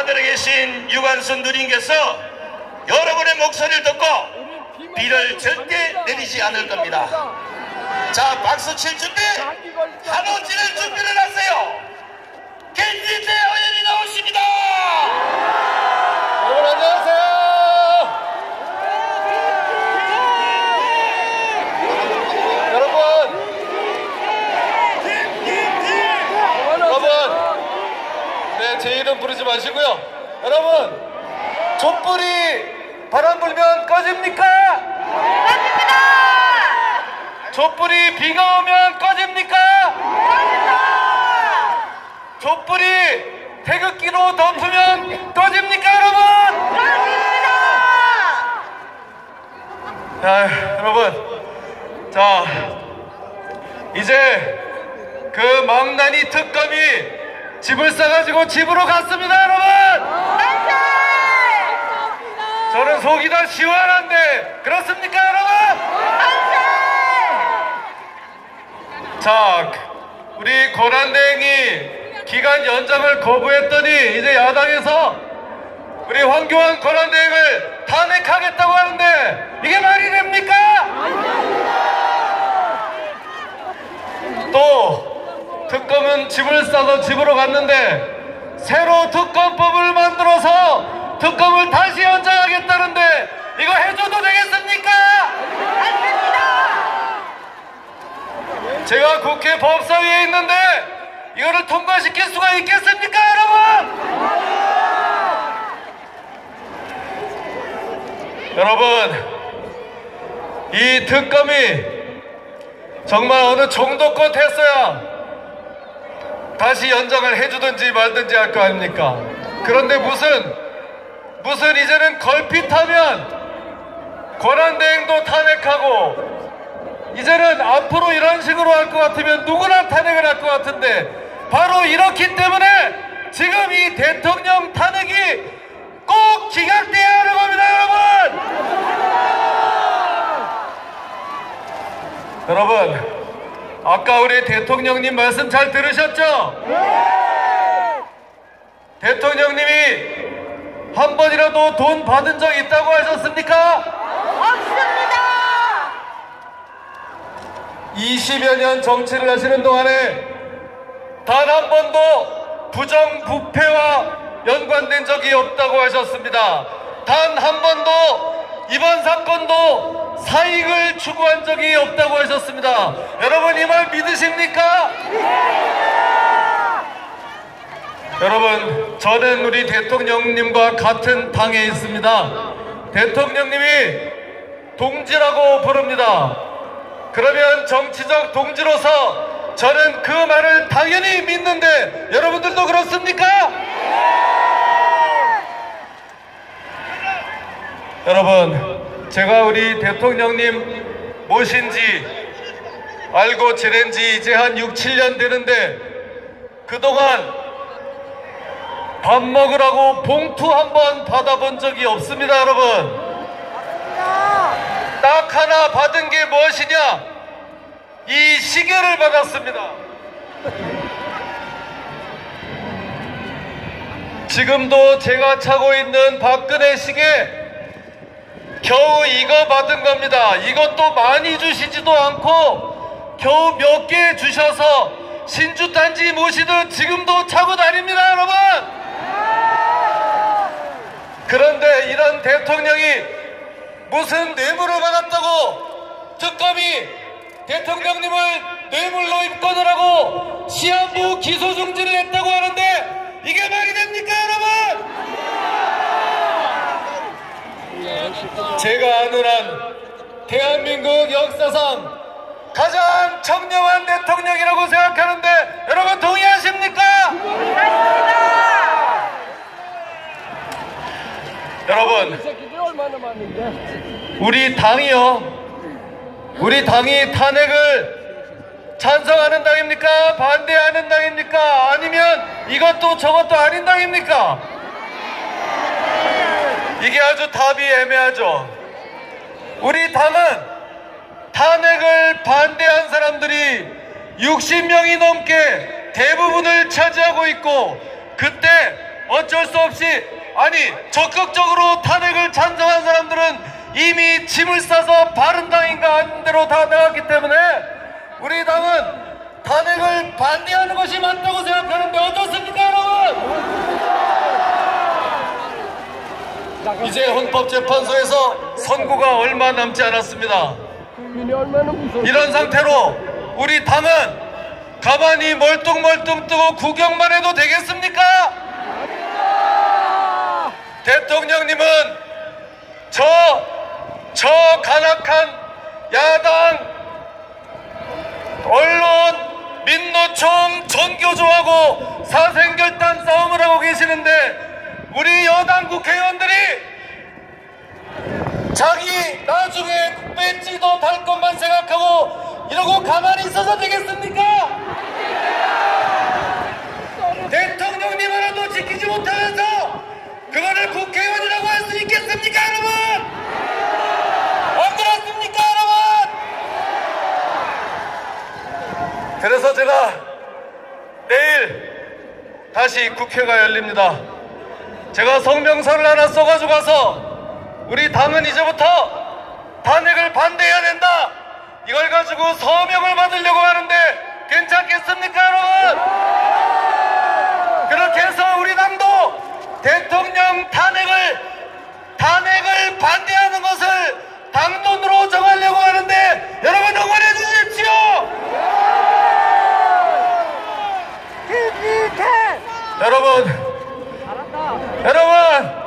하늘에 계신 유관순 누님께서 여러분의 목소리를 듣고 비를 절대 내리지 않을 겁니다. 자, 박수 칠 준비, 한호 찌를 준비를 하세요. 캔디대 의원이 나오십니다. 여러분 안녕하세요. 제 이름 부르지 마시고요. 여러분, 촛불이 바람 불면 꺼집니까? 꺼집니다. 촛불이 비가 오면 꺼집니까? 꺼집니다. 촛불이 태극기로 덮으면 꺼집니까, 여러분? 꺼집니다. 자, 여러분, 자, 이제 그 망나니 특검이 집을 싸가지고 집으로 갔습니다, 여러분! 저는 속이 다 시원한데 그렇습니까, 여러분? 자, 우리 권한대행이 기간 연장을 거부했더니 이제 야당에서 우리 황교안 권한대행을 탄핵하겠다고 하는데 이게 말이 됩니까? 또 특검은 집을 싸서 집으로 갔는데 새로 특검법을 만들어서 특검을 다시 연장하겠다는데 이거 해줘도 되겠습니까? 제가 국회 법사위에 있는데 이거를 통과시킬 수가 있겠습니까, 여러분? 여러분, 이 특검이 정말 어느 정도껏 했어야 다시 연장을 해주든지 말든지 할 거 아닙니까? 그런데 무슨 이제는 걸핏하면 권한대행도 탄핵하고 이제는 앞으로 이런 식으로 할 것 같으면 누구나 탄핵을 할 것 같은데 바로 이렇기 때문에 지금 이 대통령 탄핵이 꼭 기각돼야 하는 겁니다, 여러분! 여러분, 아까 우리 대통령님 말씀 잘 들으셨죠? 네! 대통령님이 한 번이라도 돈 받은 적 있다고 하셨습니까? 없습니다. 20여 년 정치를 하시는 동안에 단 한 번도 부정부패와 연관된 적이 없다고 하셨습니다. 단 한 번도 이번 사건도 사익을 추구한 적이 없다고 하셨습니다. 여러분, 이 말 믿으십니까? 여러분, 저는 우리 대통령님과 같은 당에 있습니다. 대통령님이 동지라고 부릅니다. 그러면 정치적 동지로서 저는 그 말을 당연히 믿는데 여러분들도 그렇습니까? 여러분, 제가 우리 대통령님 모신 지 알고 지낸 지 이제 한 6, 7년 되는데 그동안 밥 먹으라고 봉투 한 번 받아본 적이 없습니다, 여러분. 딱 하나 받은 게 무엇이냐? 이 시계를 받았습니다. 지금도 제가 차고 있는 박근혜 시계 겨우 이거 받은 겁니다. 이것도 많이 주시지도 않고 겨우 몇 개 주셔서 신주탄지 모시듯 지금도 차고 다닙니다, 여러분. 그런데 이런 대통령이 무슨 뇌물을 받았다고 특검이 대통령님을 뇌물로 입건을 하고 시한부 기소 중지를 했다고 하는데 이게 말이 됩니까, 여러분? 제가 아는 한 대한민국 역사상 가장 청렴한 대통령이라고 생각하는데 여러분 동의하십니까? 여러분, 우리 당이 탄핵을 찬성하는 당입니까? 반대하는 당입니까? 아니면 이것도 저것도 아닌 당입니까? 이게 아주 답이 애매하죠. 우리 당은 탄핵을 반대한 사람들이 60명이 넘게 대부분을 차지하고 있고 그때 어쩔 수 없이 적극적으로 탄핵을 찬성한 사람들은 이미 짐을 싸서 바른당인가 하는 대로 다 나갔기 때문에 우리 당은 탄핵을 반대하는 것이 맞다고 생각하는데 어떻습니까, 여러분? 이제 헌법재판소에서 선고가 얼마 남지 않았습니다. 이런 상태로 우리 당은 가만히 멀뚱멀뚱 뜨고 구경만 해도 되겠습니까? 대통령님은 저 간악한 야당, 언론, 민노총, 전교조하고 사생결단 싸움을 하고 계시는데 우리 여당 국회의원들이 자기 나중에 배지도 달 것만 생각하고 이러고 가만히 있어서 되겠습니까? 대통령님 하나도 지키지 못하면서 그거를 국회의원이라고 할 수 있겠습니까, 여러분? 안 그렇습니까, 여러분? 그래서 제가 내일 다시 국회가 열립니다. 제가 성명서를 하나 써가지고 가서 우리 당은 이제부터 탄핵을 반대해야 된다, 이걸 가지고 서명을 받으려고 하는데 괜찮겠습니까, 여러분? 그렇게 해서 우리 당도 대통령 탄핵을 반대하는 것을 당론으로 정하려고 하는데 여러분 응원해 주십시오. 여러분